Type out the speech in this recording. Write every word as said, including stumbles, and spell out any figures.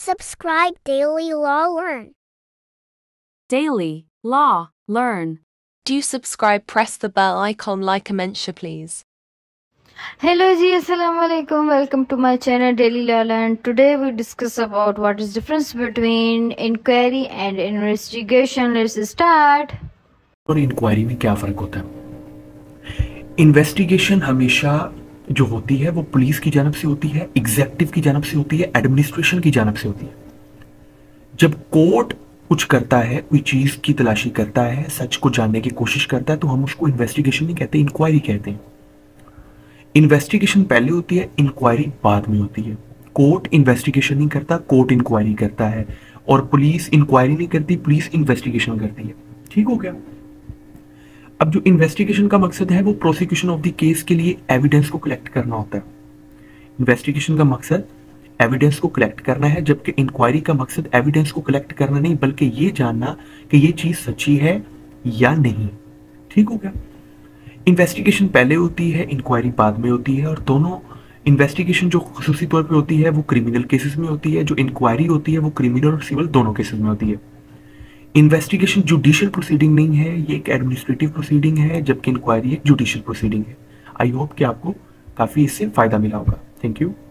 subscribe Daily Law Learn. Daily Law Learn. Do subscribe, press the bell icon, like and mention please. Hello ji, assalamu alaikum. Welcome to my channel Daily Law Learn. Today we discuss about what is difference between inquiry and investigation. Let's start. और inquiry में क्या फ़र्क होता है? Investigation हमेशा जो होती है वो पुलिस की जानब से होती है, एग्जीक्यूटिव की जानब से होती है, एडमिनिस्ट्रेशन की जानब से होती है। जब कोर्ट कुछ करता है, कोई चीज़ की तलाशी करता है, सच को जानने की कोशिश करता है, तो हम उसको इन्वेस्टिगेशन नहीं कहते, इंक्वायरी कहते हैं। इन्वेस्टिगेशन पहले होती है, इंक्वायरी बाद में होती है। कोर्ट इन्वेस्टिगेशन नहीं करता, कोर्ट इंक्वायरी करता है, और पुलिस इंक्वायरी नहीं करती, पुलिस इन्वेस्टिगेशन करती है। ठीक हो गया? अब जो इन्वेस्टिगेशन का मकसद है वो प्रोसिक्यूशन ऑफ द केस के लिए एविडेंस को कलेक्ट करना होता है। इन्वेस्टिगेशन का मकसद एविडेंस को कलेक्ट करना है, जबकि इंक्वायरी का मकसद एविडेंस को कलेक्ट करना नहीं, बल्कि ये जानना कि ये चीज सच्ची है या नहीं। ठीक हो गया? इन्वेस्टिगेशन पहले होती है, इंक्वायरी बाद में होती है, और दोनों इन्वेस्टिगेशन जो खुसूसी तौर पे होती है वो क्रिमिनल केसेस में होती है, जो इंक्वायरी होती है वो क्रिमिनल और सिविल दोनों केसेस में होती है। इन्वेस्टिगेशन जुडिशियल प्रोसीडिंग नहीं है, ये एक एडमिनिस्ट्रेटिव प्रोसीडिंग है, जबकि इंक्वायरी एक जुडिशियल प्रोसीडिंग है। आई होप कि आपको काफ़ी इससे फ़ायदा मिला होगा। Thank you.